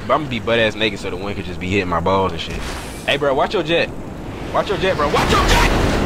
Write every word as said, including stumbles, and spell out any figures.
But I'm gonna be butt ass naked so the wind could just be hitting my balls and shit. Hey, bro, watch your jet. Watch your jet, bro. Watch your jet!